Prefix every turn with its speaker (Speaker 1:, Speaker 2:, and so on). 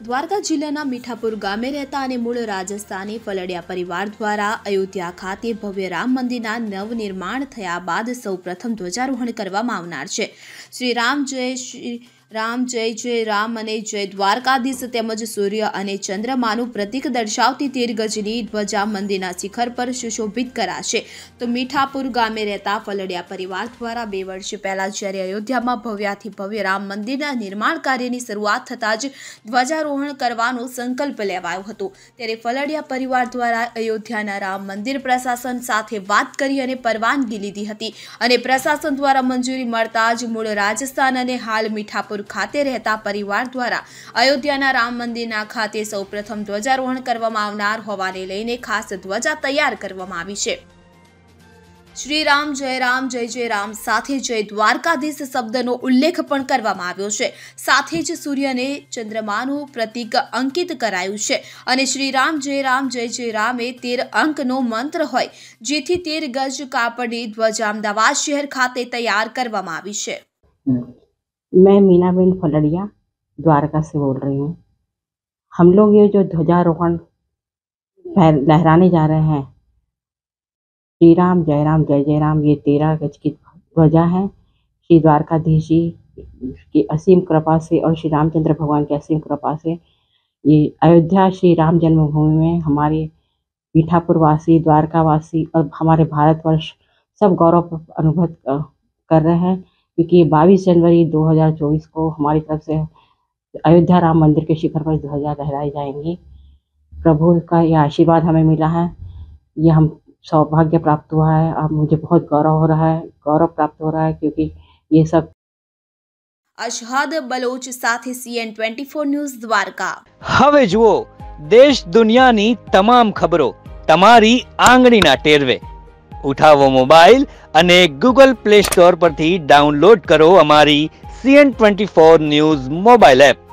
Speaker 1: દ્વારકા જિલ્લાના મીઠાપુર ગામે રહેતા અને મૂળ રાજસ્થાની ફલડિયા પરિવાર દ્વારા અયોધ્યા ખાતે ભવ્ય રામ મંદિરના નવનિર્માણ થયા બાદ સૌપ્રથમ ધ્વજારોહણ કરવામાં આવનાર છે। શ્રી રામ જય જય રામ અને જય દ્વારકાધીશ તેમજ સૂર્ય અને ચંદ્રમાનું પ્રતીક દર્શાવતી 13 ગજની ધ્વજા મંદિરના શિખર પર સુશોભિત કરાશે। તો મીઠાપુર ગામે રહેતા ફલડિયા પરિવાર દ્વારા 2 વર્ષ પહેલા જ્યારે અયોધ્યામાં ભવ્યાથી ભવ્ય રામ મંદિરના નિર્માણ કાર્યની શરૂઆત થતાં જ ધ્વજારોહણ કરવાનો સંકલ્પ લેવાયો હતો। ત્યારે ફલડિયા પરિવાર દ્વારા અયોધ્યાના રામ મંદિર પ્રશાસન સાથે વાત કરી અને પરવાનગી લીધી હતી અને પ્રશાસન દ્વારા મંજૂરી મળતા જ મૂળ રાજસ્થાન અને હાલ મીઠાપુર ખાતે રહેતા પરિવાર દ્વારા અયોધ્યાના રામ મંદિરના ખાતે સૌપ્રથમ ધ્વજારોહણ કરવામાં આવનાર હોવાને લઈને ખાસ ધ્વજા તૈયાર કરવામાં આવી છે। શ્રી રામ જય જય રામ સાથે જય દ્વારકાધીશ શબ્દનો ઉલ્લેખ પણ કરવામાં આવ્યો છે। સાથે જ સૂર્યને ચંદ્રમાનું પ્રતીક અંકિત કરાયું છે અને શ્રી રામ જય જય રામ એ 13 અંકનો મંત્ર હોય, જેથી 13 ગજ કાપડની ધ્વજા અમદાવાદ શહેર ખાતે तैयार કરવામાં આવી છે।
Speaker 2: मैं मीनाबेन फलड़िया द्वारका से बोल रही हूँ। हम लोग ये जो ध्वजारोहण लहराने जा रहे हैं, श्री राम जय जय राम, ये 13 गज की ध्वजा है। श्री द्वारकाधीश जी की असीम कृपा से और श्री रामचंद्र भगवान की असीम कृपा से ये अयोध्या श्री राम जन्मभूमि में हमारे मीठापुर वासी, द्वारका वासी और हमारे भारतवर्ष सब गौरव अनुभव कर रहे हैं, क्योंकि 22 जनवरी 2024 को हमारी तरफ से अयोध्या राम मंदिर के शिखर पर ध्वजा लहराई जाएंगी। प्रभु का यह आशीर्वाद हमें मिला है, ये हम सौभाग्य प्राप्त हुआ है। अब मुझे बहुत गौरव प्राप्त हो रहा है, क्योंकि ये सब।
Speaker 1: अशहाद बलोच साथे CN24 न्यूज़ द्वारका।
Speaker 3: હવે જુઓ દેશ દુનિયાની તમામ ખબરો તમારી આંગળીના ટેરવે। ઉઠાવો મોબાઈલ અને ગૂગલ પ્લે સ્ટોર પરથી ડાઉનલોડ કરો અમારી CN24 ન્યૂઝ મોબાઈલ એપ।